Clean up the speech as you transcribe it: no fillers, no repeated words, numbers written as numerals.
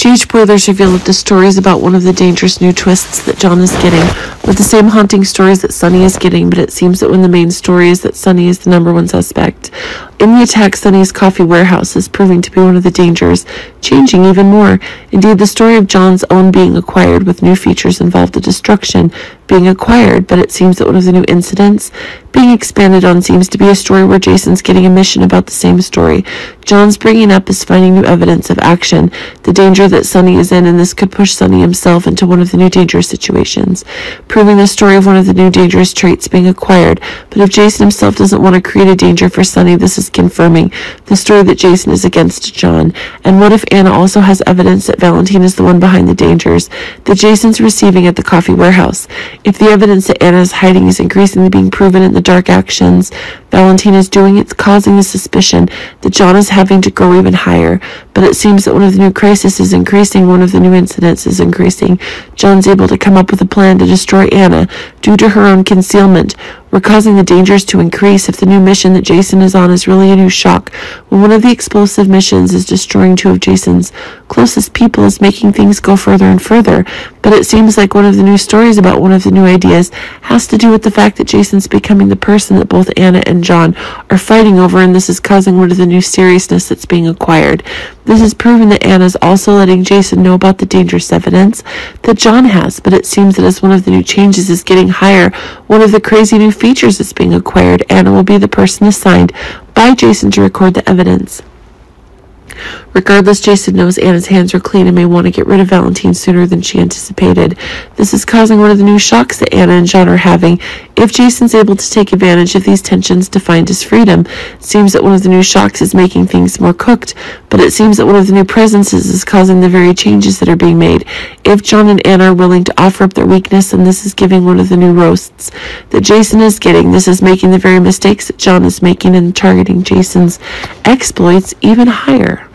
GH Boilers reveal that the story is about one of the dangerous new twists that John is getting, with the same haunting stories that Sunny is getting, but it seems that when the main story is that Sunny is the number one suspect. In the attack, Sunny's coffee warehouse is proving to be one of the dangers, changing even more. Indeed, the story of John's own being acquired with new features involved the destruction being acquired, but it seems that one of the new incidents being expanded on seems to be a story where Jason's getting a mission about the same story. John's bringing up is finding new evidence of action, the danger that Sunny is in, and this could push Sunny himself into one of the new dangerous situations, proving the story of one of the new dangerous traits being acquired. But if Jason himself doesn't want to create a danger for Sunny, this is confirming the story that Jason is against John. And what if Anna also has evidence that Valentine is the one behind the dangers that Jason's receiving at the coffee warehouse? If the evidence that Anna is hiding is increasingly being proven in the dark actions Valentine is doing, it's causing the suspicion that John is having to go even higher. But it seems that one of the new crises is increasing, one of the new incidents is increasing. John's able to come up with a plan to destroy Anna due to her own concealment. We're causing the dangers to increase if the new mission that Jason is on is really a new shock. When one of the explosive missions is destroying two of Jason's closest people, is making things go further and further. But it seems like one of the new stories about one of the new ideas has to do with the fact that Jason's becoming the person that both Anna and John are fighting over, and this is causing one of the new seriousness that's being acquired. This is proving that Anna's also letting Jason know about the dangerous evidence that John has, but it seems that as one of the new changes is getting higher, one of the crazy new features that's being acquired, Anna will be the person assigned by Jason to record the evidence. Regardless, Jason knows Anna's hands are clean and may want to get rid of Valentine sooner than she anticipated. This is causing one of the new shocks that Anna and John are having. If Jason's able to take advantage of these tensions to find his freedom, it seems that one of the new shocks is making things more cooked, but it seems that one of the new presences is causing the very changes that are being made. If John and Anna are willing to offer up their weakness, and this is giving one of the new roasts that Jason is getting, this is making the very mistakes that John is making and targeting Jason's exploits even higher.